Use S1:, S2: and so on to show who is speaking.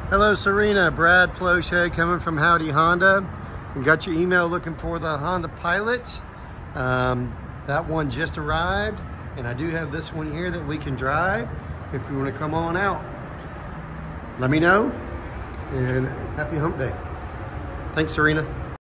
S1: Hello, Serena. Brad Plauche coming from Howdy Honda. We got your email looking for the Honda Pilot. That one just arrived, and I do have this one here that we can drive if you want to come on out. Let me know, and happy hump day. Thanks, Serena.